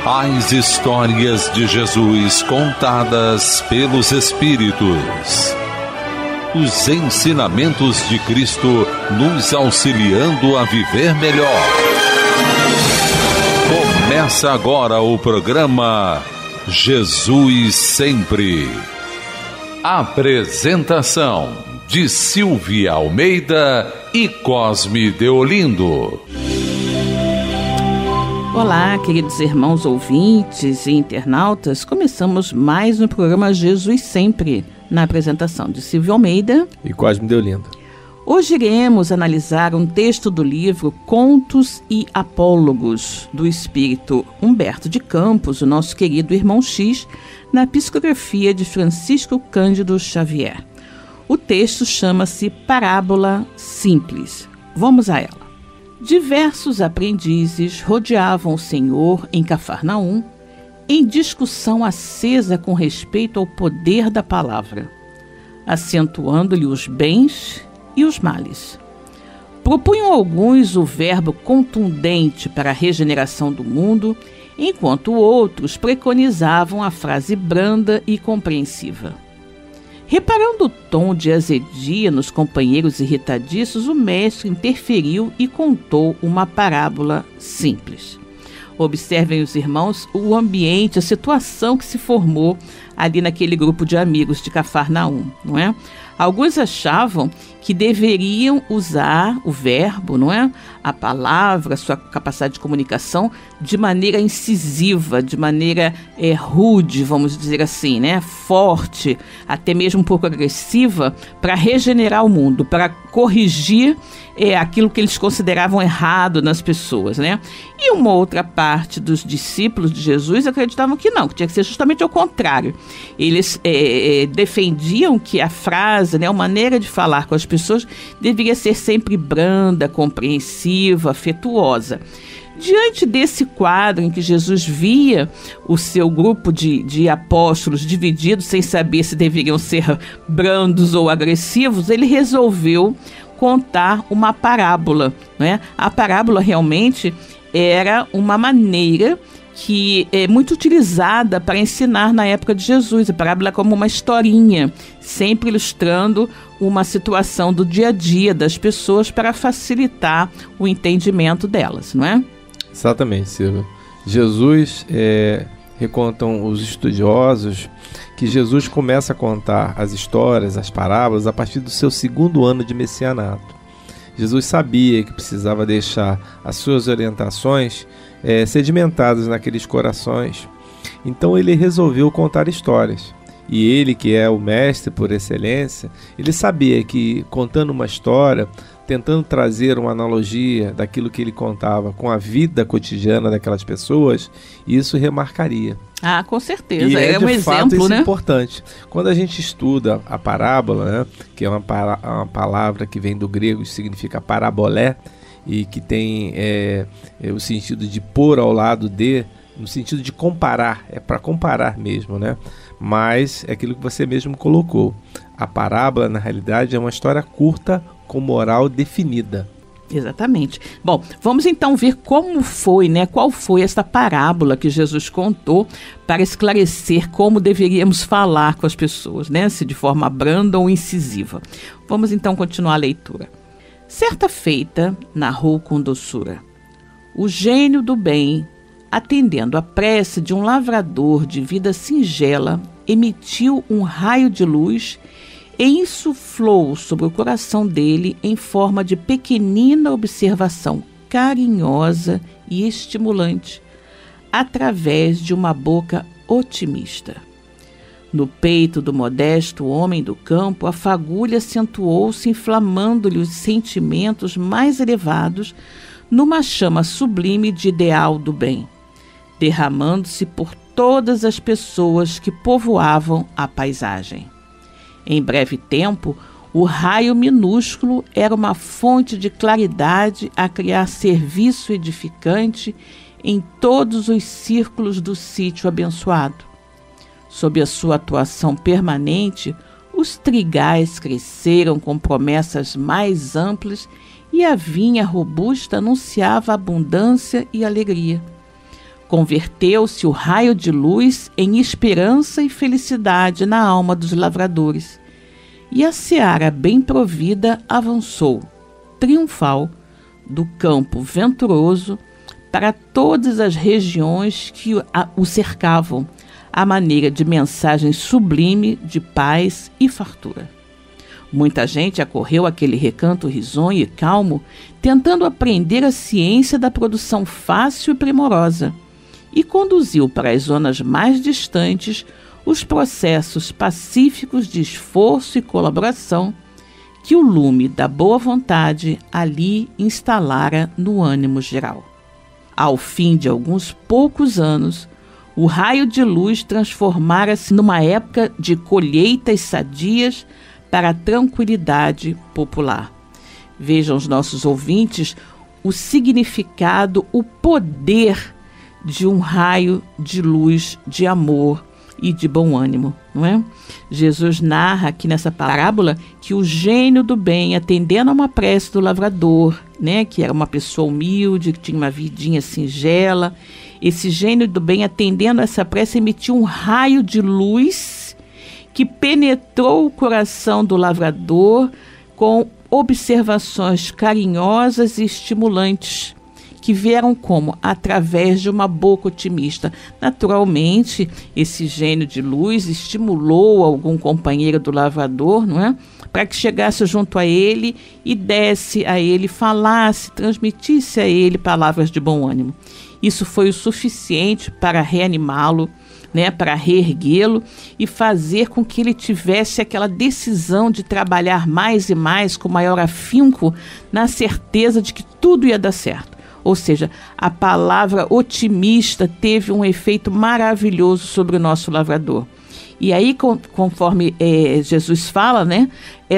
As histórias de Jesus contadas pelos Espíritos. Os ensinamentos de Cristo nos auxiliando a viver melhor. Começa agora o programa Jesus Sempre. Apresentação de Silvia Almeida e Cosme Deolindo. Olá, queridos irmãos ouvintes e internautas. Começamos mais um programa Jesus Sempre, na apresentação de Silvia Almeida e Cosme Deolindo. Hoje iremos analisar um texto do livro Contos e Apólogos, do espírito Humberto de Campos, o nosso querido irmão X, na psicografia de Francisco Cândido Xavier. O texto chama-se Parábola Simples. Vamos a ela. Diversos aprendizes rodeavam o Senhor em Cafarnaum, em discussão acesa com respeito ao poder da palavra, acentuando-lhe os bens e os males. Propunham alguns o verbo contundente para a regeneração do mundo, enquanto outros preconizavam a frase branda e compreensiva. Reparando o tom de azedia nos companheiros irritadiços, o mestre interferiu e contou uma parábola simples. Observem os irmãos o ambiente, a situação que se formou ali naquele grupo de amigos de Cafarnaum, não é? Alguns achavam que deveriam usar o verbo, não é? A palavra, a sua capacidade de comunicação, de maneira incisiva, de maneira rude, vamos dizer assim, né? Forte, até mesmo um pouco agressiva, para regenerar o mundo, para corrigir aquilo que eles consideravam errado nas pessoas, né? E uma outra parte dos discípulos de Jesus acreditavam que não, que tinha que ser justamente ao contrário. Eles defendiam que a frase, né, a maneira de falar com as pessoas deveria ser sempre branda, compreensiva, afetuosa. Diante desse quadro em que Jesus via o seu grupo de apóstolos divididos, sem saber se deveriam ser brandos ou agressivos, ele resolveu contar uma parábola, né? A parábola realmente era uma maneira que é muito utilizada para ensinar na época de Jesus. A parábola é como uma historinha, sempre ilustrando uma situação do dia a dia das pessoas para facilitar o entendimento delas, não é? Exatamente, Silvia. Jesus, recontam os estudiosos, que Jesus começa a contar as histórias, as parábolas, a partir do seu 2º ano de messianato. Jesus sabia que precisava deixar as suas orientações sedimentadas naqueles corações. Então ele resolveu contar histórias. E ele, que é o mestre por excelência, ele sabia que contando uma história, tentando trazer uma analogia daquilo que ele contava com a vida cotidiana daquelas pessoas, isso remarcaria. Ah, com certeza. E é um de fato, exemplo, isso né? É importante. Quando a gente estuda a parábola, né, que é uma palavra que vem do grego e significa parabolé, e que tem o sentido de pôr ao lado de, no sentido de comparar, é para comparar mesmo, né? Mas é aquilo que você mesmo colocou. A parábola, na realidade, é uma história curta com moral definida. Exatamente. Bom, vamos então ver como foi, né? Qual foi essa parábola que Jesus contou para esclarecer como deveríamos falar com as pessoas, né? Se de forma branda ou incisiva. Vamos então continuar a leitura. Certa feita, narrou com doçura, o gênio do bem, atendendo à prece de um lavrador de vida singela, emitiu um raio de luz e insuflou sobre o coração dele em forma de pequenina observação carinhosa e estimulante, através de uma boca otimista. No peito do modesto homem do campo, a fagulha acentuou-se, inflamando-lhe os sentimentos mais elevados numa chama sublime de ideal do bem, derramando-se por todas as pessoas que povoavam a paisagem. Em breve tempo, o raio minúsculo era uma fonte de claridade a criar serviço edificante em todos os círculos do sítio abençoado. Sob a sua atuação permanente, os trigais cresceram com promessas mais amplas e a vinha robusta anunciava abundância e alegria. Converteu-se o raio de luz em esperança e felicidade na alma dos lavradores, e a seara bem provida avançou, triunfal, do campo venturoso para todas as regiões que o cercavam, à maneira de mensagem sublime de paz e fartura. Muita gente acorreu àquele recanto risonho e calmo, tentando aprender a ciência da produção fácil e primorosa, e conduziu para as zonas mais distantes os processos pacíficos de esforço e colaboração que o lume da boa vontade ali instalara no ânimo geral. Ao fim de alguns poucos anos, o raio de luz transformara-se numa época de colheitas sadias para a tranquilidade popular. Vejam os nossos ouvintes o significado, o poder de um raio de luz, de amor e de bom ânimo, não é? Jesus narra aqui nessa parábola que o gênio do bem, atendendo a uma prece do lavrador, né, que era uma pessoa humilde, que tinha uma vidinha singela, esse gênio do bem, atendendo a essa prece, emitiu um raio de luz que penetrou o coração do lavrador com observações carinhosas e estimulantes, que vieram como? Através de uma boca otimista. Naturalmente, esse gênio de luz estimulou algum companheiro do lavrador, não é? Para que chegasse junto a ele e desse a ele, falasse, transmitisse a ele palavras de bom ânimo. Isso foi o suficiente para reanimá-lo, né, para reerguê-lo e fazer com que ele tivesse aquela decisão de trabalhar mais e mais, com maior afinco, na certeza de que tudo ia dar certo. Ou seja, a palavra otimista teve um efeito maravilhoso sobre o nosso lavrador. E aí, conforme Jesus fala, né,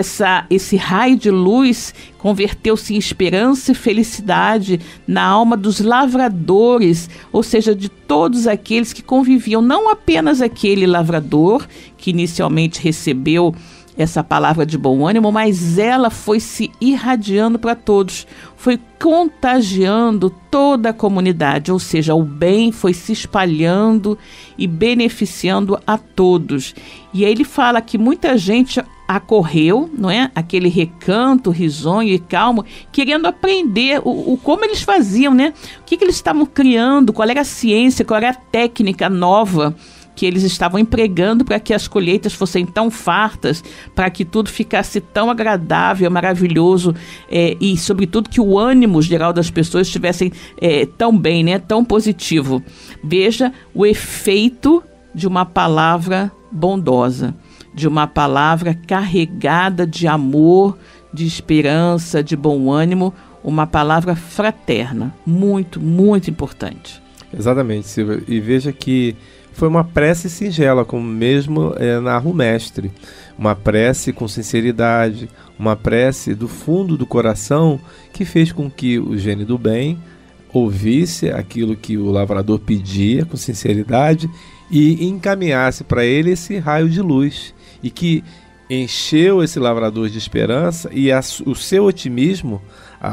esse raio de luz converteu-se em esperança e felicidade na alma dos lavradores, ou seja, de todos aqueles que conviviam, não apenas aquele lavrador que inicialmente recebeu essa palavra de bom ânimo, mas ela foi se irradiando para todos, foi contagiando toda a comunidade, ou seja, o bem foi se espalhando e beneficiando a todos. E aí ele fala que muita gente acorreu, não é? Aquele recanto risonho e calmo, querendo aprender como eles faziam, né? O que eles estavam criando, qual era a ciência, qual era a técnica nova que eles estavam empregando para que as colheitas fossem tão fartas, para que tudo ficasse tão agradável, maravilhoso, e sobretudo que o ânimo geral das pessoas estivessem tão bem, né, tão positivo. Veja o efeito de uma palavra bondosa, de uma palavra carregada de amor, de esperança, de bom ânimo, uma palavra fraterna, muito, muito importante. Exatamente, Silvia. E veja que foi uma prece singela, como mesmo narra o mestre. Uma prece com sinceridade, uma prece do fundo do coração, que fez com que o gênio do bem ouvisse aquilo que o lavrador pedia com sinceridade e encaminhasse para ele esse raio de luz, e que encheu esse lavrador de esperança, e o seu otimismo,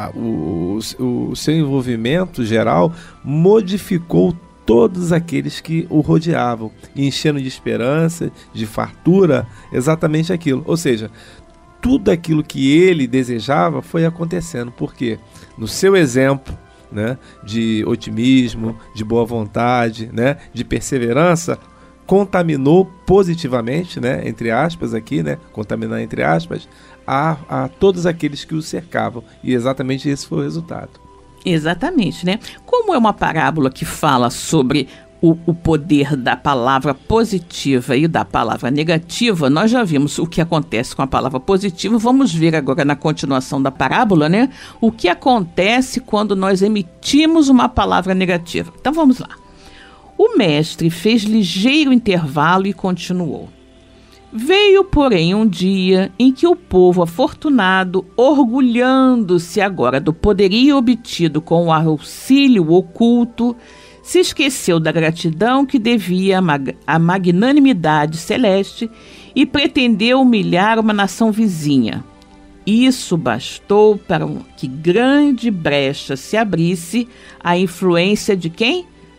o seu envolvimento geral modificou todos aqueles que o rodeavam, enchendo de esperança, de fartura, exatamente aquilo. Ou seja, tudo aquilo que ele desejava foi acontecendo. Por quê? No seu exemplo, né, de otimismo, de boa vontade, né, de perseverança, contaminou positivamente, né, entre aspas aqui, né, contaminar entre aspas, a todos aqueles que o cercavam. E exatamente esse foi o resultado. Exatamente, né? Como é uma parábola que fala sobre o poder da palavra positiva e da palavra negativa, nós já vimos o que acontece com a palavra positiva. Vamos ver agora na continuação da parábola, né? O que acontece quando nós emitimos uma palavra negativa. Então vamos lá. O mestre fez ligeiro intervalo e continuou. Veio, porém, um dia em que o povo afortunado, orgulhando-se agora do poderio obtido com o auxílio oculto, se esqueceu da gratidão que devia à magnanimidade celeste e pretendeu humilhar uma nação vizinha. Isso bastou para que grande brecha se abrisse à influência de quem?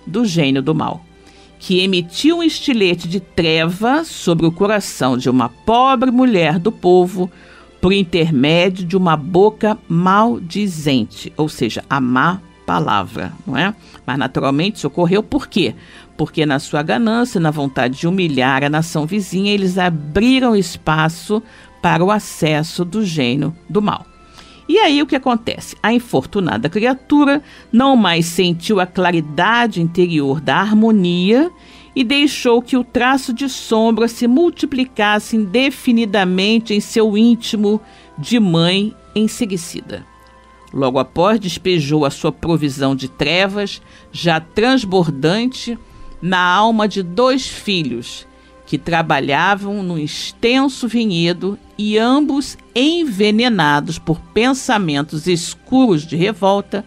do gênio do mal, que emitiu um estilete de treva sobre o coração de uma pobre mulher do povo por intermédio de uma boca maldizente, ou seja, a má palavra, não é? Mas naturalmente isso ocorreu por quê? Porque na sua ganância, na vontade de humilhar a nação vizinha, eles abriram espaço para o acesso do gênio do mal. E aí o que acontece? A infortunada criatura não mais sentiu a claridade interior da harmonia e deixou que o traço de sombra se multiplicasse indefinidamente em seu íntimo de mãe enseguecida. Logo após, despejou a sua provisão de trevas, já transbordante, na alma de 2 filhos, que trabalhavam no extenso vinhedo e ambos envenenados por pensamentos escuros de revolta,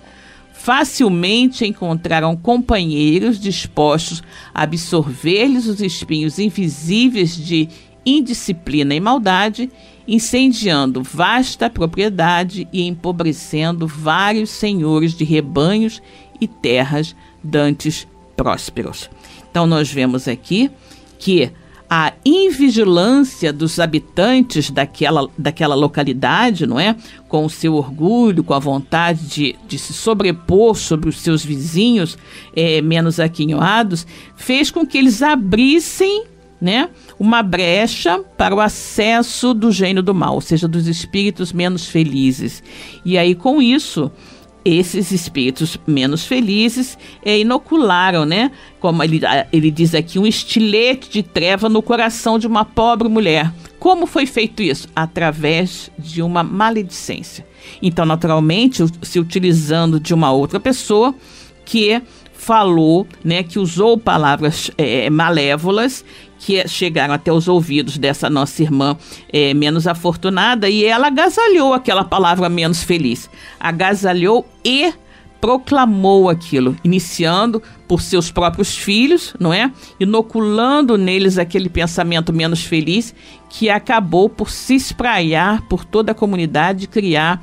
facilmente encontraram companheiros dispostos a absorver-lhes os espinhos invisíveis de indisciplina e maldade, incendiando vasta propriedade e empobrecendo vários senhores de rebanhos e terras dantes prósperos. Então nós vemos aqui que a invigilância dos habitantes daquela localidade, não é? Com o seu orgulho, com a vontade de se sobrepor sobre os seus vizinhos menos aquinhoados, fez com que eles abrissem, né, uma brecha para o acesso do gênio do mal, ou seja, dos espíritos menos felizes. E aí, com isso, esses espíritos menos felizes inocularam, né, como ele diz aqui, um estilete de treva no coração de uma pobre mulher. Como foi feito isso? Através de uma maledicência. Então, naturalmente, se utilizando de uma outra pessoa que falou, né, que usou palavras malévolas, que chegaram até os ouvidos dessa nossa irmã menos afortunada, e ela agasalhou aquela palavra menos feliz. Agasalhou e proclamou aquilo, iniciando por seus próprios filhos, não é? Inoculando neles aquele pensamento menos feliz, que acabou por se espraiar por toda a comunidade e criar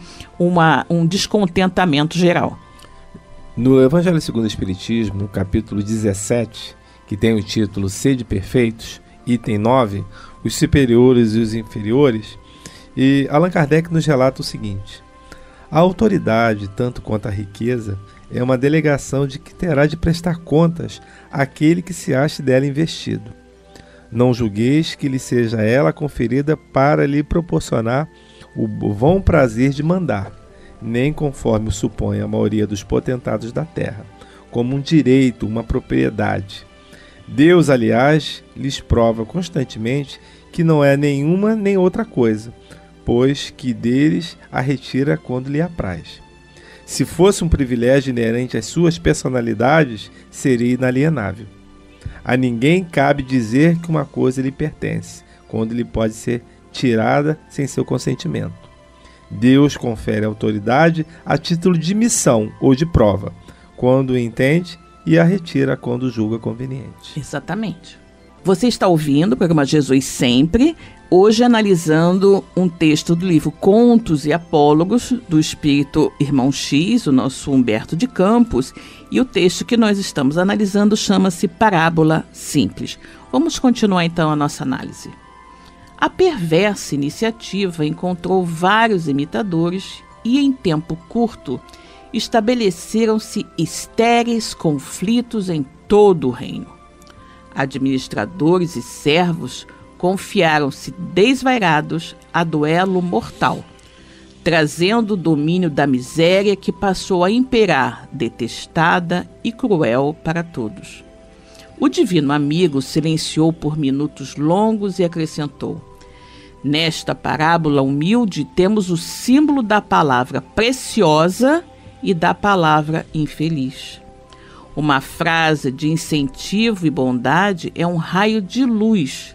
um descontentamento geral. No Evangelho segundo o Espiritismo, no capítulo 17, que tem o título Sede Perfeitos, item 9, os superiores e os inferiores, e Allan Kardec nos relata o seguinte: a autoridade, tanto quanto a riqueza, é uma delegação de que terá de prestar contas àquele que se ache dela investido. Não julgueis que lhe seja ela conferida para lhe proporcionar o vão prazer de mandar, nem conforme o supõe a maioria dos potentados da terra, como um direito, uma propriedade. Deus, aliás, lhes prova constantemente que não é nenhuma nem outra coisa, pois que deles a retira quando lhe apraz. Se fosse um privilégio inerente às suas personalidades, seria inalienável. A ninguém cabe dizer que uma coisa lhe pertence, quando lhe pode ser tirada sem seu consentimento. Deus confere autoridade a título de missão ou de prova, quando o entende, e a retira quando julga conveniente. Exatamente. Você está ouvindo o programa Jesus Sempre, hoje analisando um texto do livro Contos e Apólogos, do espírito Irmão X, o nosso Humberto de Campos, e o texto que nós estamos analisando chama-se Parábola Simples. Vamos continuar então a nossa análise. A perversa iniciativa encontrou vários imitadores e, em tempo curto, estabeleceram-se estéreis conflitos em todo o reino. Administradores e servos confiaram-se desvairados a duelo mortal, trazendo o domínio da miséria que passou a imperar, detestada e cruel para todos. O divino amigo silenciou por minutos longos e acrescentou: nesta parábola humilde temos o símbolo da palavra preciosa e da palavra infeliz. Uma frase de incentivo e bondade é um raio de luz,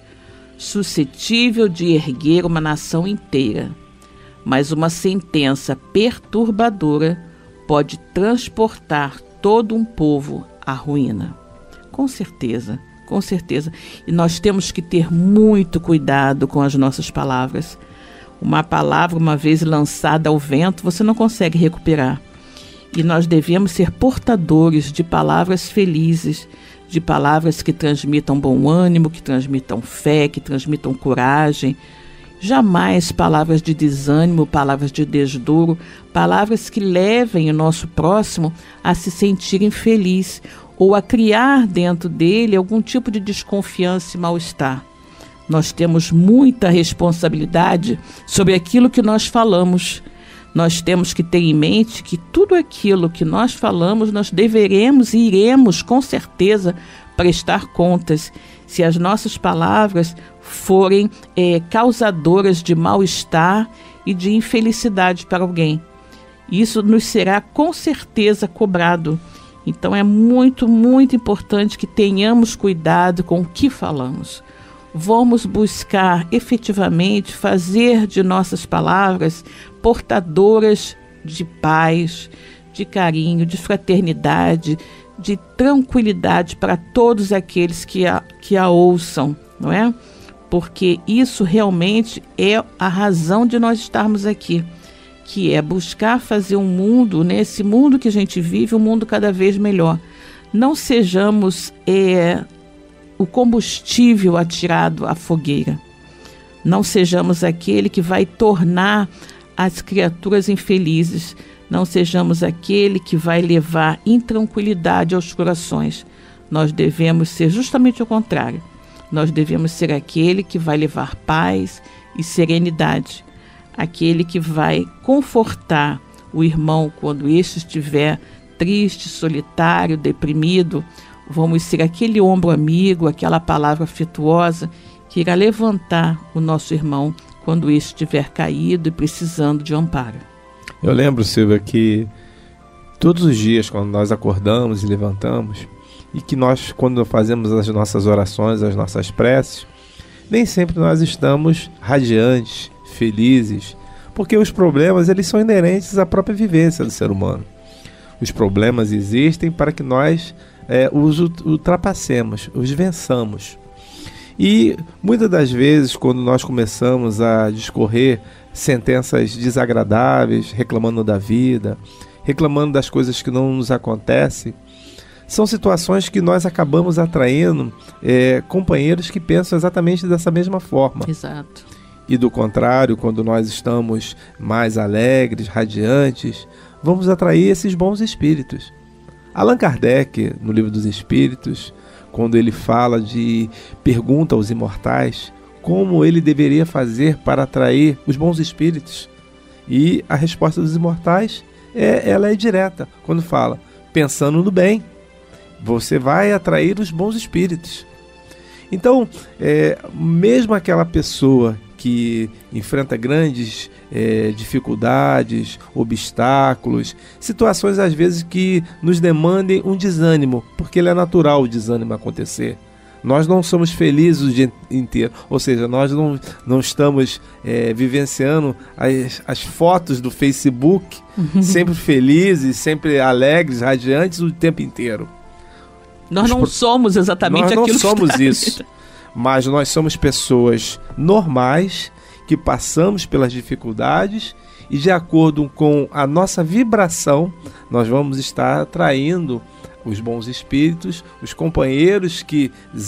suscetível de erguer uma nação inteira. Mas uma sentença perturbadora pode transportar todo um povo à ruína. Com certeza, com certeza. E nós temos que ter muito cuidado com as nossas palavras. Uma palavra, uma vez lançada ao vento, você não consegue recuperar. E nós devemos ser portadores de palavras felizes, de palavras que transmitam bom ânimo, que transmitam fé, que transmitam coragem. Jamais palavras de desânimo, palavras de desdouro, palavras que levem o nosso próximo a se sentir infeliz ou a criar dentro dele algum tipo de desconfiança e mal-estar. Nós temos muita responsabilidade sobre aquilo que nós falamos. Nós temos que ter em mente que tudo aquilo que nós falamos, nós deveremos e iremos, com certeza, prestar contas. Se as nossas palavras forem causadoras de mal-estar e de infelicidade para alguém, isso nos será com certeza cobrado. Então é muito, muito importante que tenhamos cuidado com o que falamos. Vamos buscar efetivamente fazer de nossas palavras portadoras de paz, de carinho, de fraternidade, de tranquilidade para todos aqueles que a ouçam, não é? Porque isso realmente é a razão de nós estarmos aqui, que é buscar fazer um mundo, nesse mundo que a gente vive, um mundo cada vez melhor. Não sejamos o combustível atirado à fogueira. Não sejamos aquele que vai tornar as criaturas infelizes. Não sejamos aquele que vai levar intranquilidade aos corações. Nós devemos ser justamente o contrário. Nós devemos ser aquele que vai levar paz e serenidade. Aquele que vai confortar o irmão quando este estiver triste, solitário, deprimido. Vamos ser aquele ombro amigo, aquela palavra afetuosa que irá levantar o nosso irmão quando este estiver caído e precisando de amparo. Eu lembro, Silvia, que todos os dias, quando nós acordamos e levantamos, e que nós, quando fazemos as nossas orações, as nossas preces, nem sempre nós estamos radiantes, felizes, porque os problemas eles são inerentes à própria vivência do ser humano. Os problemas existem para que nós os ultrapassemos, os vençamos. E muitas das vezes, quando nós começamos a discorrer sentenças desagradáveis, reclamando da vida, reclamando das coisas que não nos acontecem, são situações que nós acabamos atraindo companheiros que pensam exatamente dessa mesma forma. Exato. E do contrário, quando nós estamos mais alegres, radiantes, vamos atrair esses bons espíritos. Allan Kardec, no Livro dos Espíritos, quando ele pergunta aos imortais como ele deveria fazer para atrair os bons espíritos. E a resposta dos imortais ela é direta, quando fala, pensando no bem, você vai atrair os bons espíritos. Então, mesmo aquela pessoa que enfrenta grandes dificuldades, obstáculos, situações às vezes que nos demandem um desânimo, porque é natural o desânimo acontecer. Nós não somos felizes o dia inteiro, ou seja, nós não estamos vivenciando as fotos do Facebook, sempre felizes, sempre alegres, radiantes o tempo inteiro. Nós não somos exatamente aquilo que nós não somos isso, mas nós somos pessoas normais que passamos pelas dificuldades e de acordo com a nossa vibração, nós vamos estar atraindo os bons espíritos, os companheiros que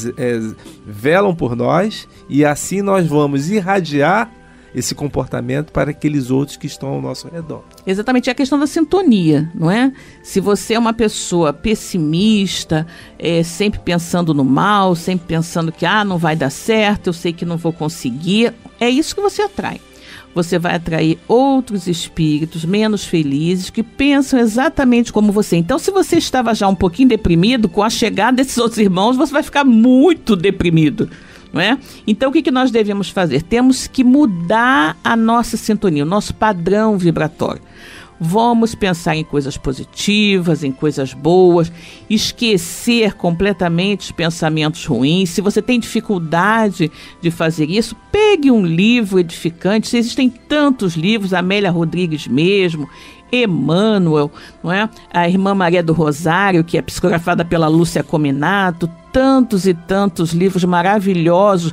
velam por nós, e assim nós vamos irradiar esse comportamento para aqueles outros que estão ao nosso redor. Exatamente, é a questão da sintonia, não é? Se você é uma pessoa pessimista, sempre pensando no mal, sempre pensando que não vai dar certo, eu sei que não vou conseguir, é isso que você atrai. Você vai atrair outros espíritos menos felizes que pensam exatamente como você. Então, se você estava já um pouquinho deprimido, com a chegada desses outros irmãos, você vai ficar muito deprimido, não é? Então, o que nós devemos fazer? Temos que mudar a nossa sintonia, o nosso padrão vibratório. Vamos pensar em coisas positivas, em coisas boas, esquecer completamente os pensamentos ruins. Se você tem dificuldade de fazer isso, pegue um livro edificante. Existem tantos livros, Amélia Rodrigues mesmo, Emmanuel, não é? A Irmã Maria do Rosário, que é psicografada pela Lúcia Cominato, tantos e tantos livros maravilhosos,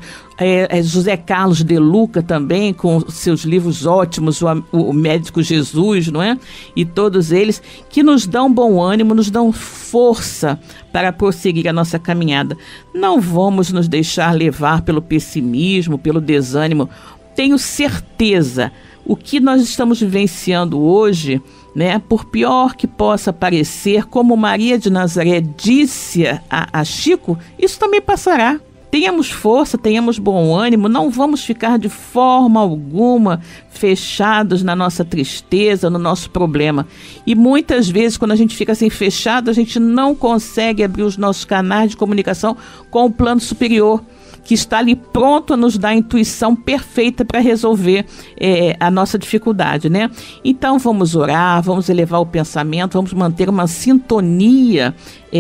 José Carlos de Luca também, com seus livros ótimos, o Médico Jesus, não é? E todos eles que nos dão bom ânimo, nos dão força para prosseguir a nossa caminhada. Não vamos nos deixar levar pelo pessimismo, pelo desânimo. Tenho certeza, o que nós estamos vivenciando hoje, né, por pior que possa parecer, como Maria de Nazaré disse a Chico, isso também passará. Tenhamos força, tenhamos bom ânimo, não vamos ficar de forma alguma fechados na nossa tristeza, no nosso problema. E muitas vezes, quando a gente fica assim fechado, a gente não consegue abrir os nossos canais de comunicação com o plano superior, que está ali pronto a nos dar a intuição perfeita para resolver a nossa dificuldade, né? Então vamos orar, vamos elevar o pensamento, vamos manter uma sintonia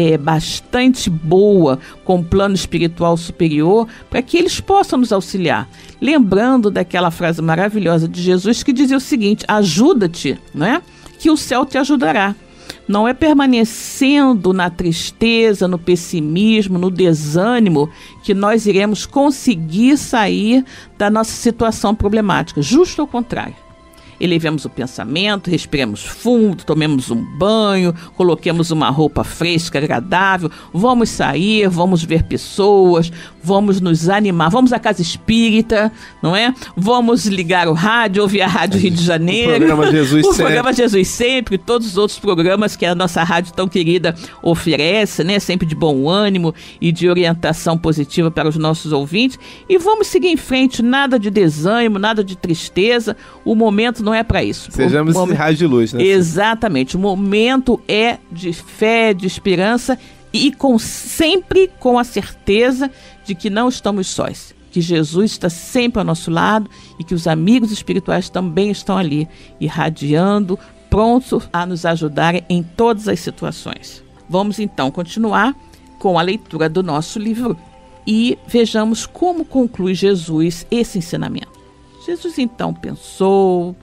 bastante boa com o plano espiritual superior, para que eles possam nos auxiliar. Lembrando daquela frase maravilhosa de Jesus que dizia o seguinte: ajuda-te, não é? Que o céu te ajudará. Não é permanecendo na tristeza, no pessimismo, no desânimo, que nós iremos conseguir sair da nossa situação problemática. Justo ao contrário. Elevemos o pensamento, respiremos fundo, tomemos um banho, coloquemos uma roupa fresca, agradável, vamos sair, vamos ver pessoas, vamos nos animar, vamos à casa espírita, não é? Vamos ligar o rádio, ouvir a Rádio Rio de Janeiro. O programa Jesus Sempre. O programa Jesus Sempre, todos os outros programas que a nossa rádio tão querida oferece, né? Sempre de bom ânimo e de orientação positiva para os nossos ouvintes. E vamos seguir em frente, nada de desânimo, nada de tristeza. O momento não é para isso. Sejamos esse raio de luz, né? Exatamente. O momento é de fé, de esperança e sempre com a certeza de que não estamos sós. Que Jesus está sempre ao nosso lado e que os amigos espirituais também estão ali, irradiando, prontos a nos ajudarem em todas as situações. Vamos então continuar com a leitura do nosso livro e vejamos como conclui Jesus esse ensinamento. Jesus então pensou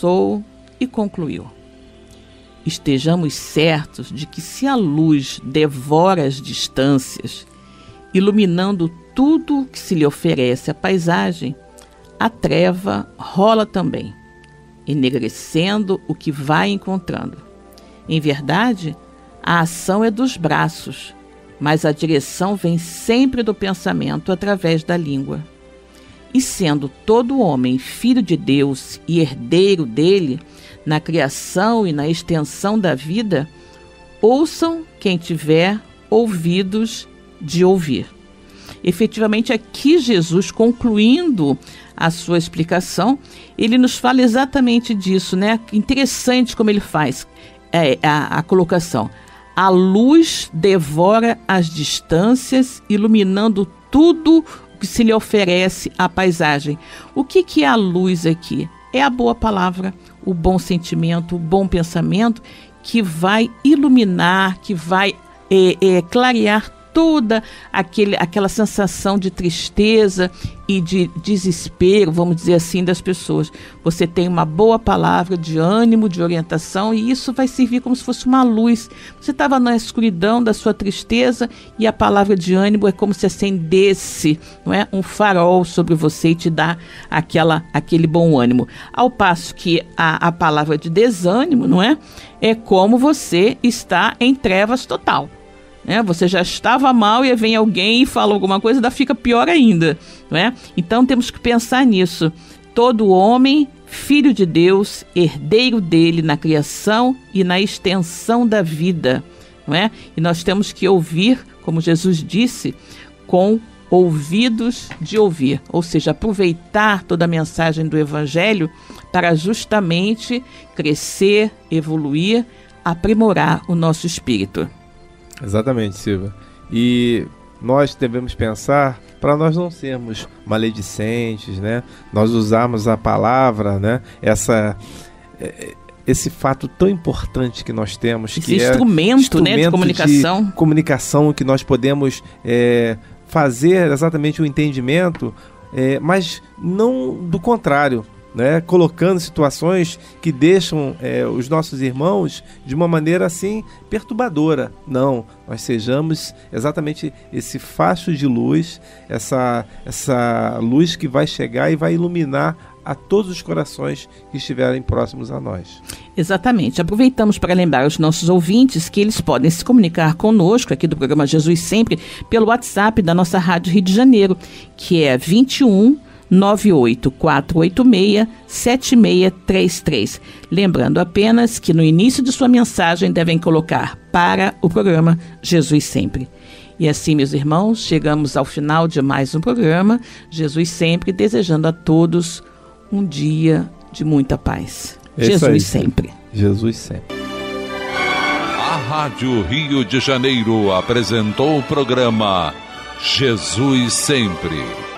e concluiu: estejamos certos de que se a luz devora as distâncias, iluminando tudo que se lhe oferece à paisagem, a treva rola também, enegrecendo o que vai encontrando. Em verdade, a ação é dos braços, mas a direção vem sempre do pensamento através da língua. E sendo todo homem filho de Deus e herdeiro dele, na criação e na extensão da vida, ouçam quem tiver ouvidos de ouvir. Efetivamente, aqui Jesus, concluindo a sua explicação, ele nos fala exatamente disso, né? Interessante como ele faz a colocação. A luz devora as distâncias, iluminando tudo que se lhe oferece à paisagem. O que é a luz aqui? É a boa palavra, o bom sentimento, o bom pensamento que vai iluminar, que vai clarear toda aquela sensação de tristeza e de desespero, vamos dizer assim, das pessoas. Você tem uma boa palavra de ânimo, de orientação, e isso vai servir como se fosse uma luz. Você estava na escuridão da sua tristeza e a palavra de ânimo é como se acendesse, não é, um farol sobre você e te dá aquele bom ânimo. Ao passo que a palavra de desânimo, não é como você está em trevas total. Você já estava mal e vem alguém e fala alguma coisa, ainda fica pior ainda, não é? Então temos que pensar nisso. Todo homem, filho de Deus, herdeiro dele na criação e na extensão da vida, não é? E nós temos que ouvir, como Jesus disse, com ouvidos de ouvir, ou seja, aproveitar toda a mensagem do Evangelho para justamente crescer, evoluir, aprimorar o nosso espírito. Exatamente, Silvia. E nós devemos pensar para nós não sermos maledicentes, né? Nós usarmos a palavra, né? Esse fato tão importante que nós temos, esse que instrumento, né, de comunicação. De comunicação que nós podemos fazer exatamente o entendimento, mas não do contrário. né, colocando situações que deixam os nossos irmãos de uma maneira assim perturbadora. Não, nós sejamos exatamente esse facho de luz, essa luz que vai chegar e vai iluminar a todos os corações que estiverem próximos a nós. Exatamente. Aproveitamos para lembrar aos nossos ouvintes que eles podem se comunicar conosco aqui do programa Jesus Sempre pelo WhatsApp da nossa Rádio Rio de Janeiro, que é 21 98486 7633. Lembrando apenas que no início de sua mensagem devem colocar para o programa Jesus Sempre. E assim, meus irmãos, chegamos ao final de mais um programa Jesus Sempre, desejando a todos um dia de muita paz. Jesus sempre. Jesus sempre. A Rádio Rio de Janeiro apresentou o programa Jesus Sempre.